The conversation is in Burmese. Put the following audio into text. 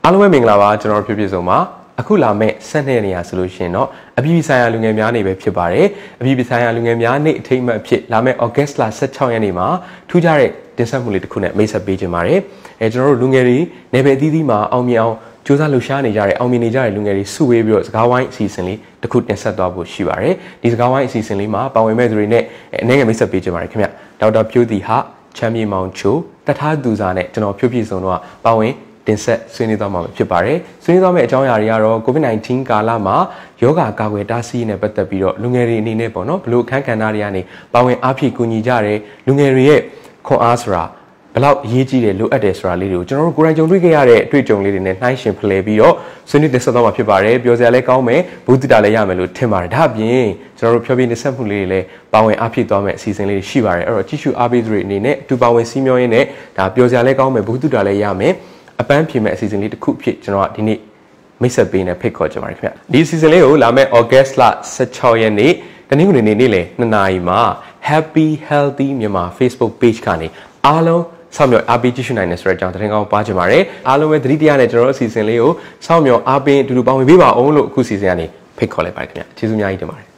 အားလုံးပဲမင်္ဂလာပါကျွန်တော်တို့ဖြစ်ဆုံးပါအခုလာမဲ့12ရက်နေရဆိုလို့ရှိရင်တော့အပြည်ပြည်ဆိုင်ရာလူငယ်များနေ့ပဲဖြစ်ပါတယ်အပြည်ပြည်ဆိုင်ရာလူငယ်များနေ့အထိမ်းအမှတ်ဖြစ်လာမဲ့ August လ16ရက်နေ့မှာထူးခြားတဲ့တင်ဆက်မှုလေးတစ်ခုနဲ့မိတ်ဆက်ပေးခြင်းပါတယ်ကျွန်တော်တို့လူငယ်တွေနယ်ပယ်အသီးသီးမှာအောင်မြင်အောင်စူးစမ်းလှူရှားနေကြတဲ့အောင်မြင်နေကြတဲ့လူငယ်တွေစုဝေးပြီးတော့စကားဝိုင်းအစီအစဉ်လေးတစ်ခုတင်ဆက်သွားဖို့ရှိပါတယ်ဒီစကားဝိုင်းအစီအစဉ်လေးမှာပါဝင်မဲ့သူတွေနဲ့အနေငယ်မိတ်ဆက်ပေးခြင်းပါတယ်ခင်ဗျဒေါက်တာဖြိုးတီဟာချမ်းမြေမောင်ချိုတထားသူစာနဲ့ကျွန်တော်ဖြိုးပြည့်စုံတော့ပါဝင်တင်ဆက်ဆွေးနွေးသွားမှာဖြစ်ပါတယ်ဆွေးနွေးသွားမယ့်အကြောင်းအရာတွေကတော့ COVID-19 ကာလမှာယောဂကာကွယ်တားဆီးနဲ့ပတ်သက်ပြီးတော့လူငယ်တွေအနေနဲ့ပေါ့နော်ဘလို့အခန်းကဏ္ဍတွေကနေပါဝင်အားဖြည့်ကူညီကြတယ်လူငယ်တွေရဲ့ခွန်အားဆိုတာဘလောက်အရေးကြီးတယ်လိုအပ်တယ်ဆိုတာလေးတွေကိုကျွန်တော်တို့ကိုယ်တိုင်ကြုံတွေ့ခဲ့ရတဲ့အတွေ့အကြုံလေးတွေနဲ့နှိုင်းယှဉ်ဖလှယ်ပြီးတော့ဆွေးနွေးတင်ဆက်သွားမှာဖြစ်ပါတယ်ပြောစရာလည်းကောင်းမယ်ဘုဒ္ဓတာလည်းရမယ်လို့ထင်ပါတယ်ဒါအပြင်ကျွန်တော်တို့ဖြောပြနေဆက်မှုလေးတွေလည်းပါဝင်အားဖြည့်သွားမယ့်အစီအစဉ်လေးတွေရှိပါတယ်အဲ့တော့ကြည့်ရှုအားပေးသူတွေအနေနဲ့အတူပါဝင်စီးမျောရင်းနဲ့ဒါပြောစရာလည်းကောင်းမယ်ဘုဒ္ဓတာလည်းရမယ်အပန်းဖြေမဲ့အစီအစဉ်လေးတစ်ခုဖြစ်ကျွန်တော်ကဒီနေ့မိတ်ဆက်ပေးနေဖိတ်ခေါ်ကြပါတယ်ခင်ဗျဒီအစီအစဉ်လေးကိုလာမယ့် August လ16ရက်နေ့တနင်္ဂနွေနေ့နေ့လယ်2 နာရီမှာ Happy Healthy မြန်မာ Facebook page ကနေအားလုံးစောင့်မျှော်အားပေးကြည့်ရှုနိုင်တယ်ဆိုတဲ့အကြောင်းသတင်းကောင်းပါချင်ပါတယ်အားလုံးပဲသတိတရားနဲ့ကျွန်တော်တို့အစီအစဉ်လေးကိုစောင့်မျှော်အားပေးအတူတူပါဝင်ပေးပါအောင်လို့အခုအစီအစဉ်ကနေဖိတ်ခေါ်လိုက်ပါတယ်ခင်ဗျကျေးဇူးအများကြီးတင်ပါတယ်